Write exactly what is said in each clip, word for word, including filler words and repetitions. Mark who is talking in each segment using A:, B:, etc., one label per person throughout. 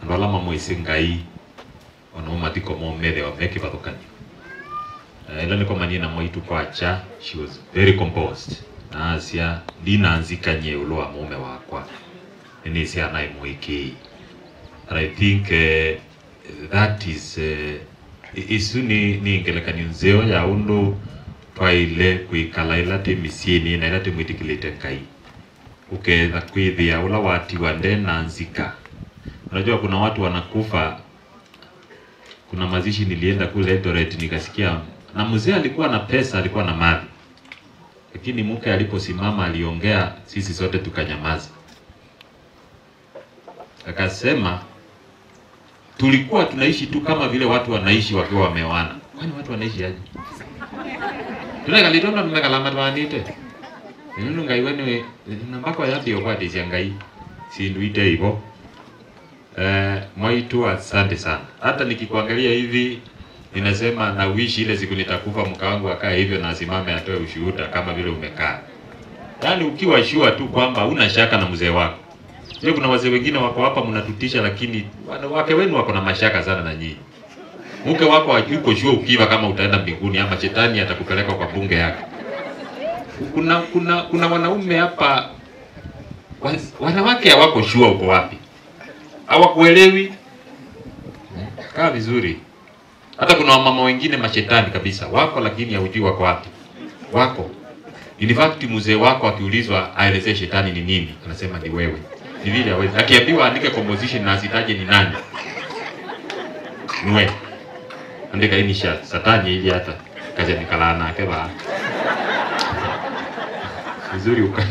A: Ndola mamwisi ngai ono matiko mo mede wa meki batokani. Ila niko manina moitu kwacha, she was very composed. Na asia dina anzika nye uloa mume wakwa. Ini siya na imuiki. And I think uh, that is uh, isu ni ni ingelekani nzeo ya undu twaile kuikala ilate misieni na ilate mwitikilite kai. Ukeza kuithia ula wati wande na nzika. Unajua kuna watu wanakufa. Kuna mazishi nilienda kule Eldoret nikasikia na mzee alikuwa na pesa, alikuwa na mali. Lakini mke aliposimama aliongea, sisi sote tukanyamaza. Akasema tulikuwa tunaishi tu kama vile watu wanaishi wakiwa wameoana. Kwani watu wanaishi aje? Tunaka litonda tumekalama twanite. Ninu ngai wenu nambako yapi yokwati siangai. Sinduite hivyo. Eh, mwaitu asante sana. Hata nikikuangalia hivi ninasema na wish ile siku nitakufa mke wangu akae hivyo na asimame atoe ushuhuda kama vile umekaa. Yaani ukiwa sure tu kwamba una shaka na mzee wako. Leo kuna wazee wengine wako hapa mnatutisha, lakini wake wenu wako na mashaka sana na nyinyi. Mke wako yuko sure ukiwa kama utaenda mbinguni ama shetani atakupeleka kwa bunge yake. Kuna kuna kuna wanaume hapa wanawake hawako sure uko wapi. Hawakuelewi. Kaa vizuri. Hata kuna wamama wengine mashetani kabisa wako, lakini haujui wako wapi. Wako. In fact mzee wako akiulizwa aelezee shetani ni nini, anasema ni wewe. Ni vile hawezi. Akiambiwa andike composition na asitaje ni nani. Niwe. Andika initial satani ili hata kaja nikalana yake ba. Vizuri uka.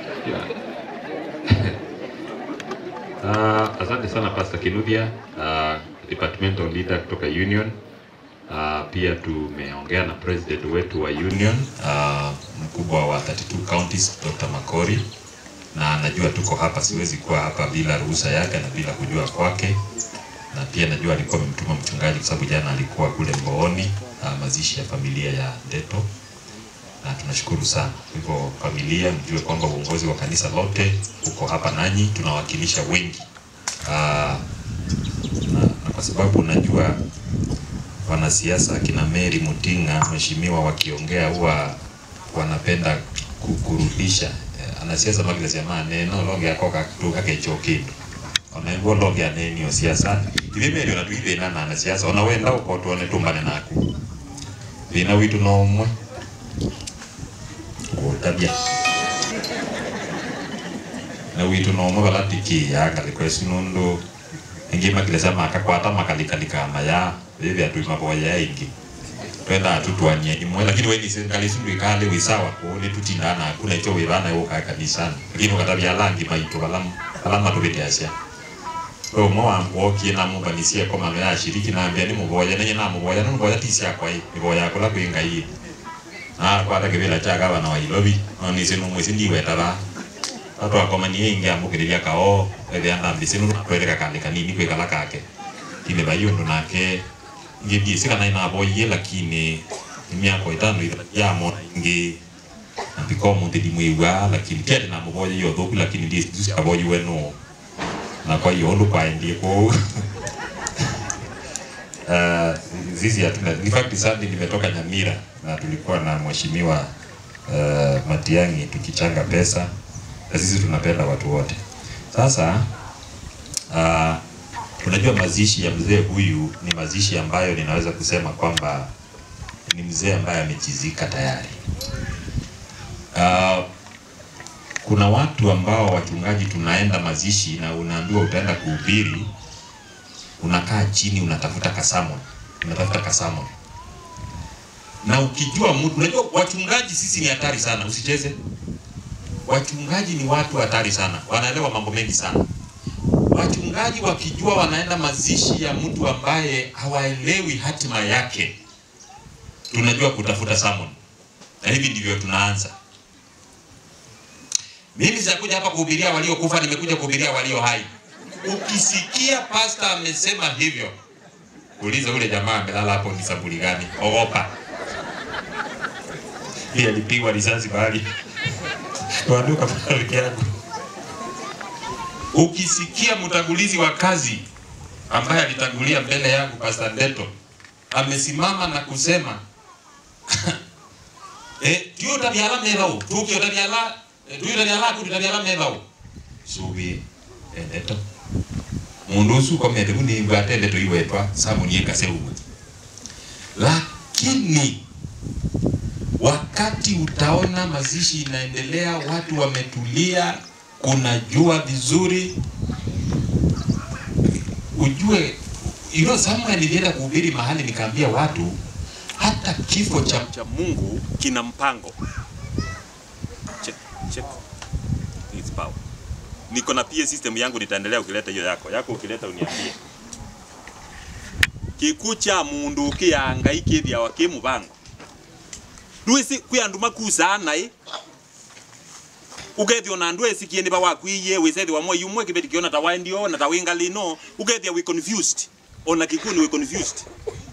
A: Uh, asante sana Pastor Kinuthia, uh, departmental leader kutoka union. Uh, pia tumeongea na president wetu wa union, uh, mkubwa wa thirty-two counties Doctor Makori, na najua tuko hapa, siwezi kuwa hapa bila ruhusa yake na bila kujua kwake. Na pia najua alikuwa amemtuma mchungaji kwa sababu jana alikuwa kule Mbooni, uh, mazishi ya familia ya Deto. Na tunashukuru sana. Hivyo familia mjue kwamba uongozi wa kanisa lote uko hapa nanyi, tunawakilisha wengi. Uh, na, na kwa sababu najua wanasiasa kina Mary Mutinga mheshimiwa wakiongea huwa wanapenda kukurudisha. Anasiasa magile sema neno loge akoka kutoka kechokindo. Onaimbo loge aneni o siasa. Ibeme ndio natuibe na na siasa. Onawenda uko tuone tumbane naku. Bina witu no mwe. Tabia. Na witu no mwe balatiki ya kali kwesunundo. Ngima kile sema akakwata makalikalika maya. Bebe atu maboya ingi. Twenda atutuanye imwe, lakini wewe ni serikali sundu ikale wisawa kuone tutindana kuna icho webana yoka kanisani. Lakini ukatabia langi maito balamu alama tubete asia. Kwa mwa woki na mubanisia kwa mama ya shiriki na ambia ni muboya nenye na muboya na muboya tisi yakwa hii. Muboya kula kuinga hii. Na kwa hata kibela chaga bana wa ilobi. Oni sinu mwezi ndi wetara. Watu wakomani ingia mbukiria kao. Ebe anda mbisinu kweleka kandika nini kwekala kake. Kile bayo ndo nake ngibi sika na ina boye lakini miaka itano ya mona ingi ndiko mu ndi mwiwa lakini kile na muboye yo doku lakini ndi sisi aboye weno na kwa hiyo ndo kwa ndiye ko eh zizi atuna in fact sasa nimetoka Nyamira na tulikuwa na mheshimiwa uh, Matiangi tukichanga pesa na sisi tunapenda watu wote. Sasa uh, unajua mazishi ya mzee huyu ni mazishi ambayo ninaweza kusema kwamba ni mzee ambaye amechizika tayari. Uh, kuna watu ambao wachungaji tunaenda mazishi na unaambiwa utaenda kuhubiri, unakaa chini unatafuta kasamo, unatafuta kasamo. Na ukijua mtu, unajua wachungaji sisi ni hatari sana, usicheze. Wachungaji ni watu hatari sana, wanaelewa mambo mengi sana. Wachungaji wakijua wanaenda mazishi ya mtu ambaye hawaelewi hatima yake, tunajua kutafuta summon. Na hivi ndivyo tunaanza. Mimi sitakuja hapa kuhubiria walio kufa, nimekuja kuhubiria walio hai. Ukisikia pastor amesema hivyo, uliza ule jamaa amelala hapo ni saburi gani? Ogopa. Yeye alipigwa risasi bali. Tuanduka pale yangu. Ukisikia mtangulizi wa kazi
B: ambaye alitangulia mbele yangu, Pastor Ndeto, amesimama na kusema eh tio tabiala melao tukio tabiala tio tabiala ku tabiala melao subi Ndeto mundusu kwa medebu ni ngate Ndeto iwetwa samu nieka seumwe. Lakini wakati utaona mazishi inaendelea, watu wametulia, kuna jua vizuri, ujue ilo Samuel nilienda kuhubiri mahali nikaambia watu hata kifo cha cha Mungu kina mpango. Check check it's power. Niko na P A system yangu, nitaendelea ukileta hiyo yako. Yako ukileta uniambie. Kikucha mundu ukiangaike thia wake mubango. Duisi kuyanduma kusana eh. Ugethio na ndwe sikieni ba wakwiye wisethi wa moyo umwe kibeti kiona tawandio na tawinga lino ugethia we confused. Ona kikuni we confused.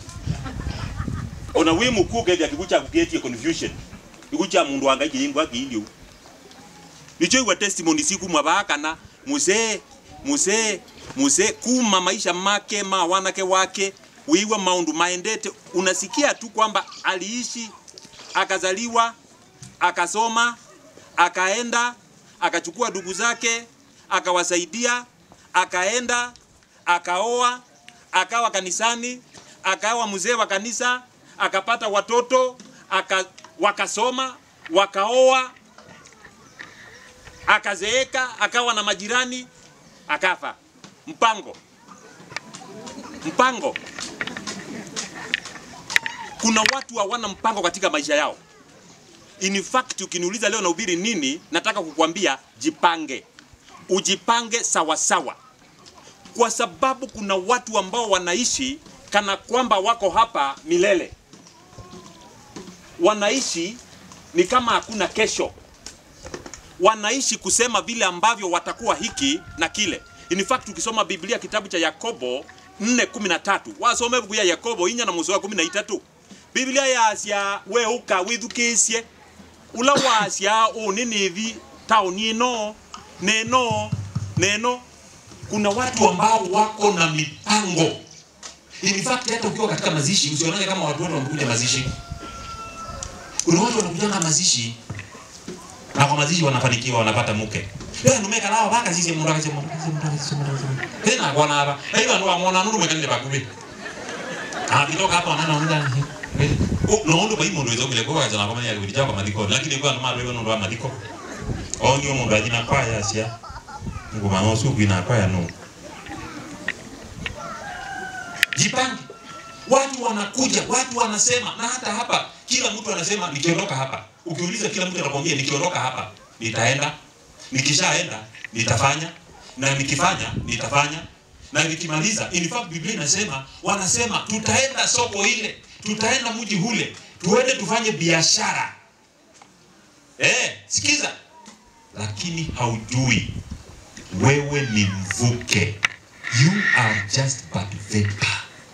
B: Ona we muku ugethia kikucha kuketie confusion. Kikucha mundu angaike yingwa kiindio. Nicho iwa testimony siku mwabaka na muse muse muse kuma maisha make ma wanake wake wiwa maundu maendete, unasikia tu kwamba aliishi, akazaliwa, akasoma, akaenda, akachukua ndugu zake, akawasaidia, akaenda, akaoa, akawa kanisani, akawa mzee wa kanisa, akapata watoto, aka, wakasoma, wakaoa, akazeeka, akawa na majirani, akafa. Mpango. Mpango. Kuna watu hawana mpango katika maisha yao. In fact, ukiniuliza leo nahubiri nini, nataka kukuambia jipange. Ujipange sawa sawa. Kwa sababu kuna watu ambao wanaishi kana kwamba wako hapa milele. Wanaishi ni kama hakuna kesho. Wanaishi kusema vile ambavyo watakuwa hiki na kile. In fact, ukisoma Biblia kitabu cha Yakobo nne kumi na tatu, wasome buku ya Yakobo inya na muso wa kumi na tatu. Biblia ya asya we uka withukisye ula wasya uninivi tauni ino neno neno. Kuna watu ambao wako na mipango. In fact, hata ukiwa katika mazishi usionane kama watu wote wamekuja mazishi. Kuna watu wanakuja na mazishi na kwa mazishi wanafanikiwa, wanapata mke. Leo numeka lao baka sisi mundu akaje mundu akaje mundu akaje mundu akaje. Tena kwa naba. Hiyo ndo amona nuru mekalile bakubi. Ah, kitoka hapo anaona oh no ndo bai mundu ezo mileko kaza na kama ya kubija kwa madiko, lakini kwa ndo maro ndo wa madiko. Oh ndio mundu ajina kwa ya sia. Mungu manosu kuina kwa ya no. Jipange. Watu wanakuja, watu wanasema, na hata hapa kila mtu anasema nikiondoka hapa. Ukiuliza kila mtu anakuambia nikiondoka hapa nitaenda, nikishaenda nitafanya, na nikifanya nitafanya, na nikimaliza. In fact, Biblia inasema, wanasema tutaenda soko ile, tutaenda mji ule, tuende tufanye biashara. Eh, sikiza. Lakini haujui wewe ni mvuke. You are just but vapor.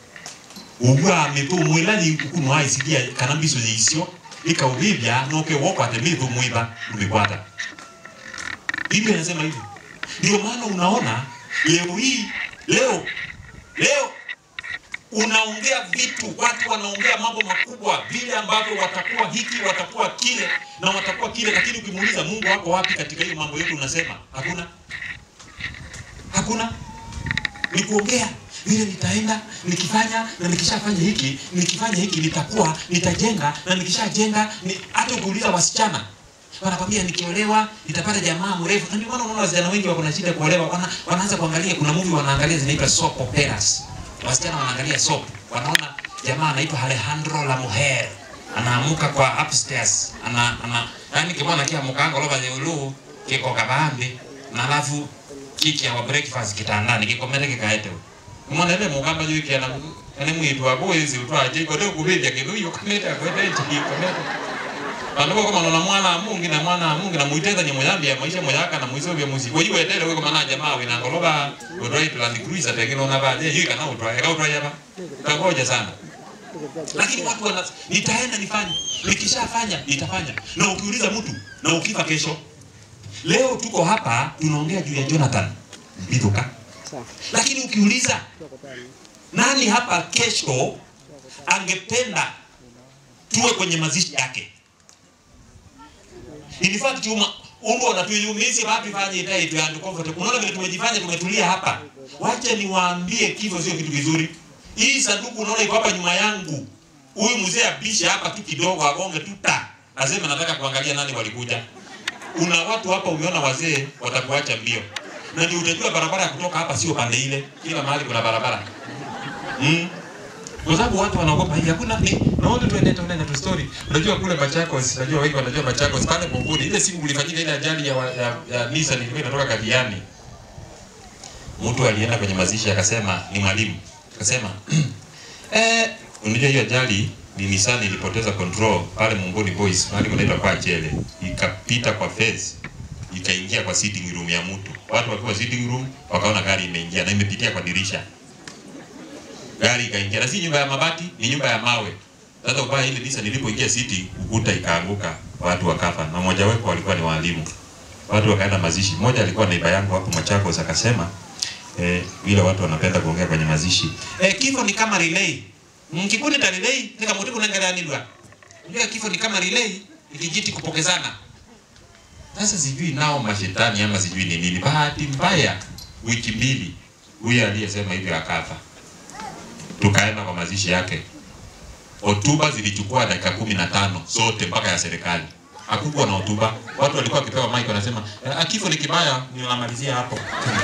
B: Uwa mepo mwelani ukuno aisikia kanambiso yisio ika ubibia noke woko atemivu mwiba ubikwata. Biblia inasema hivi. Ndio maana unaona leo hii leo leo unaongea vitu, watu wanaongea mambo makubwa vile ambavyo watakuwa hiki, watakuwa kile na watakuwa kile, lakini ukimuuliza Mungu wako wapi katika hiyo mambo yote, unasema hakuna. Hakuna. Ni kuongea vile nitaenda, nikifanya na nikishafanya hiki, nikifanya hiki nitakuwa, nitajenga na nikishajenga ni, hata ukiuliza wasichana wanakwambia nikiolewa nitapata jamaa mrefu. Na ndio maana unaona wasichana wengi wako na shida kuolewa, wana, wanaanza kuangalia, kuna movie wanaangalia zinaitwa soap operas. Wasichana wanaangalia soap, wanaona jamaa anaitwa Alejandro La Mujer, anaamuka kwa upstairs, ana ana yani kimwana kia mukanga loba nyulu kiko kabambi na alafu kiki ya breakfast kitandani kikomere kikaete. Kumwana ile mugamba juu kiana ene mwitu wako hizi utwaje kote kubidya kiduyo kameta kwete chikomere. Bandoko kama na mwana mungi na mwana mungi na muiteza nyamuyambi ya maisha moyaka na muizo bya muziki. Wewe wetele wewe kama jamaa wina ngoloba udrai Land Cruiser tekino na baadhi hiyo kana utwa eka utwa hapa. Tangoja sana. Lakini watu wana nitaenda nifanye. Nikishafanya nitafanya. Na ukiuliza mtu na ukifa kesho. Leo tuko hapa tunaongea juu ya Jonathan Mbithuka. Lakini ukiuliza nani hapa kesho angependa tuwe kwenye mazishi yake? In fact chuma ungo wanatuumizi wapi fanye itae tu and comfortable. Unaona vile tumejifanya tumetulia hapa. Wacha niwaambie kifo sio kitu kizuri. Hii sanduku unaona iko hapa nyuma yangu. Huyu mzee abisha hapa tu kidogo agonge tuta. Nasema nataka kuangalia nani walikuja. Una watu hapa umeona wazee watakuacha mbio. Na ndio utajua barabara ya kutoka hapa sio pande ile. Kila mahali kuna barabara. Mm. Kwa sababu watu wanaogopa hii hakuna ni naona tuende tuende tu story. Unajua kule Machakos, unajua wengi wanajua Machakos pale Bongoni. Ile siku ilifanyika ile ajali ya ya, ya Nissan ilikuwa inatoka Kadiani. Mtu alienda kwenye mazishi akasema ni mwalimu. Akasema eh unajua hiyo ajali ni Nissan ilipoteza control pale Mongoni Boys, mahali kunaitwa kwa Chele. Ikapita kwa face, ikaingia kwa sitting room ya mtu. Watu wakiwa sitting room wakaona gari imeingia na imepitia kwa dirisha. Gari ikaingia, na si nyumba ya mabati, ni nyumba ya mawe. Sasa ubaya ile Nissan ilipoingia city, ukuta ikaanguka, watu wakafa. Na mmoja wepo walikuwa ni walimu. Watu wakaenda mazishi. Mmoja alikuwa neiba yangu hapo Machakos akasema eh vile watu wanapenda kuongea kwenye mazishi. Eh kifo ni kama relay. Mkikuni ta relay, nika mutiku nangala nilwa. Unajua kifo ni kama relay, ikijiti kupokezana. Sasa sijui nao mashetani ama sijui ni nini. Bahati mbaya wiki mbili huyu aliyesema hivyo akafa. Tukaenda kwa mazishi yake. Hotuba zilichukua dakika kumi na tano zote mpaka ya serikali. Hakukuwa na hotuba. Watu walikuwa wakipewa mic wanasema kifo ni kibaya, ninamalizia hapo.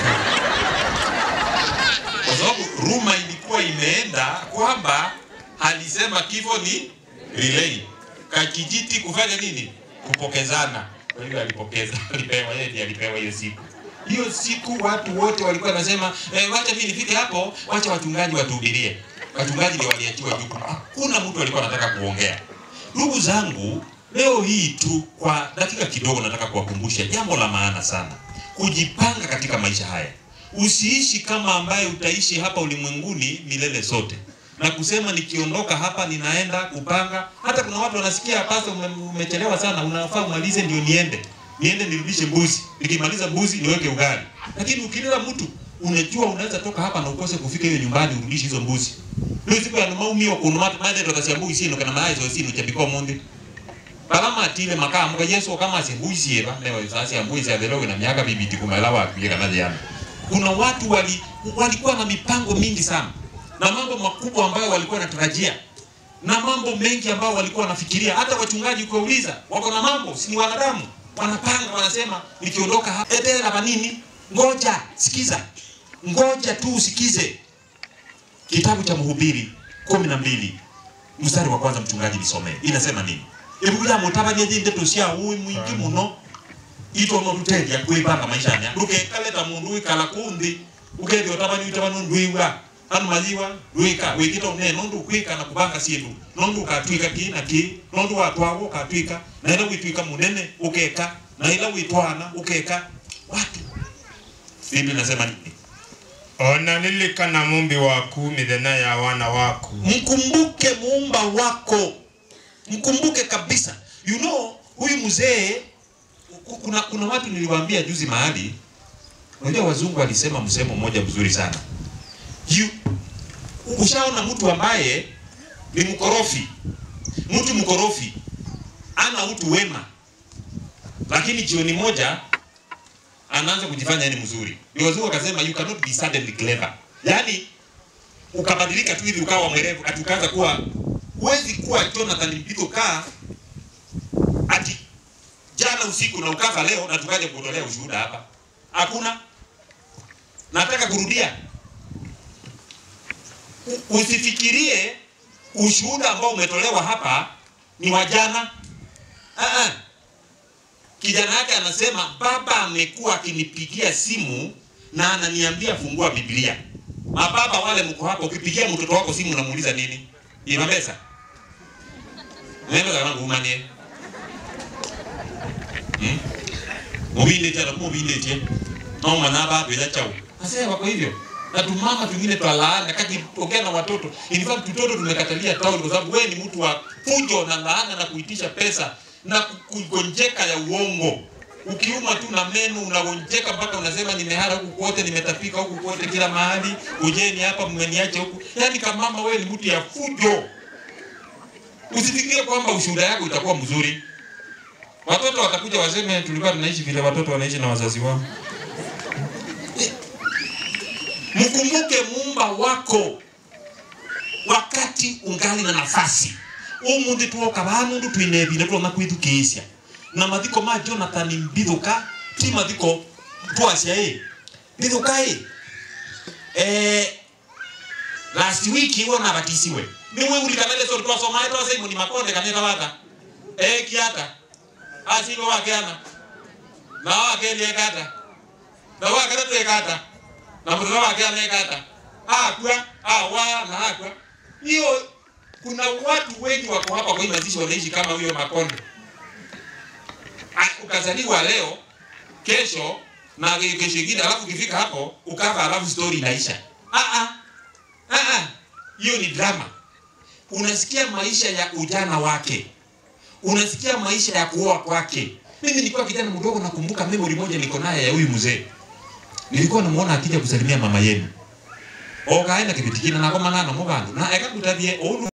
B: Kwa sababu ruma ilikuwa imeenda kwamba alisema kifo ni relay. Kakijiti kufanya nini? Kupokezana. Kwa hiyo alipokeza, alipewa yeye ndiye alipewa hiyo siku. Hiyo siku watu wote walikuwa wanasema eh, wacha mimi nifike hapo, wacha wachungaji watuhubirie. Wachungaji ndio waliachiwa jukumu. Hakuna mtu alikuwa anataka kuongea. Ndugu zangu, leo hii tu kwa dakika kidogo nataka kuwakumbusha jambo la maana sana. Kujipanga katika maisha haya. Usiishi kama ambaye utaishi hapa ulimwenguni milele zote. Na kusema nikiondoka hapa ninaenda kupanga. Hata kuna watu wanasikia pasa umechelewa sana, unafaa umalize ndio niende. Niende nirudishe mbuzi. Nikimaliza mbuzi niweke ugali. Lakini ukilela mtu unajua unaweza toka hapa na ukose kufika hiyo nyumbani urudishe hizo mbuzi. Leo siku ya maumio kuna watu maana ndio tasiambu isino kana maazo isino chabiko monde. Balama atile makaa mga Yesu kama asimbuzi yeba leo sasa mbuzi adelo na miaka bibiti kumalawa kuja kana jana. Kuna watu wali walikuwa na mipango mingi sana na mambo makubwa ambayo walikuwa wanatarajia na mambo mengi ambayo walikuwa wanafikiria. Hata wachungaji kuuliza wako na mambo, si ni wanadamu, wanapanga wanasema nikiondoka hapa etele na nini, ngoja sikiza, ngoja tu usikize. Kitabu cha Mhubiri kumi na mbili mstari wa kwanza mchungaji nisomee. Inasema nini? Ebuya mutabanye jinde tosia huyu mwingi muno ito no tutedia kuipanga maisha yanya. Duke kaleta mundu ikala kundi ukedi otabanye utabanye ndwiwa anu maziwa duika wikito ne nondu kwika na kubanga sindu nondu katwika kina ki nondu watwago katwika na ila witwika munene ukeka na ila witwana ukeka watu. Biblia inasema nini?
C: Ona lilikana mumbi waku midhena ya wana wako.
B: Mkumbuke muumba wako. Mkumbuke kabisa. You know, huyu mzee kuna kuna watu niliwaambia juzi mahali. Unajua wazungu walisema msemo mmoja mzuri sana. You ushaona mtu ambaye ni mkorofi. Mtu mkorofi ana utu wema. Lakini jioni moja anaanza kujifanya yeye ni mzuri. Ni wazungu wakasema you cannot be suddenly clever. Yaani ukabadilika tu hivi ukawa mwerevu, atukaanza kuwa huwezi kuwa Jonathan Mpito kaa ati jana usiku na ukafa leo na tukaje kutolea ushuhuda hapa. Hakuna. Nataka kurudia. Usifikirie ushuhuda ambao umetolewa hapa ni wa jana. Ah ah. Kijana yake anasema baba amekuwa akinipigia simu na ananiambia fungua Biblia. Mababa wale mko hapo ukipigia mtoto wako simu unamuuliza nini? Ina pesa? Nenda kana ngumanie. Hmm? Mobile tena mobile tena. Na mwana baba bila chao. Sasa wako hivyo. Na tumama tungine twalaana kaki ongea na watoto. In fact tutoto tumekatalia tauli kwa sababu wewe ni mtu wa fujo na laana na kuitisha pesa na kugonjeka ya uongo. Ukiuma tu na meno unagonjeka mpaka unasema nimehara huku kote, nimetapika huku kote kila mahali, ujeni hapa mmeniacha huku. Yaani kama mama wewe ni mtu ya fujo. Usifikirie kwamba ushuhuda yako itakuwa mzuri. Watoto watakuja waseme tulikuwa tunaishi vile watoto wanaishi na wazazi wao. Mkumbuke Muumba wako wakati ungali na nafasi. Umundi tuoka bantu twinebire twa kwithukisha. Na mathiko ma Jonathan Mbithuka ti mathiko twacia eh. Mbithuka eh. Eh last week wona batisiwe. Niwe uri kanale so twasoma ito Simon Makonde kaneta bata. Eh kiata. Asiko wakiana. Na wakeli ekata. Na wakata tu ekata. Na mtu wakiana ekata. Ah kwa ah wa na kwa. Hiyo kuna watu wengi wako hapa kwa mazishi wanaishi kama huyo Makonde. Ukazaliwa leo, kesho na kesho ingine, alafu ukifika hapo ukafa, alafu story inaisha. Ah ah. Ah ah. Hiyo ni drama. Unasikia maisha ya ujana wake. Unasikia maisha ya kuoa kwake. Mimi nilikuwa kijana mdogo, nakumbuka memory moja niko naye ya huyu mzee. Nilikuwa namuona akija kusalimia mama yenu. Okaenda kibitikina na kwa manana mu bantu. Na eka kutadie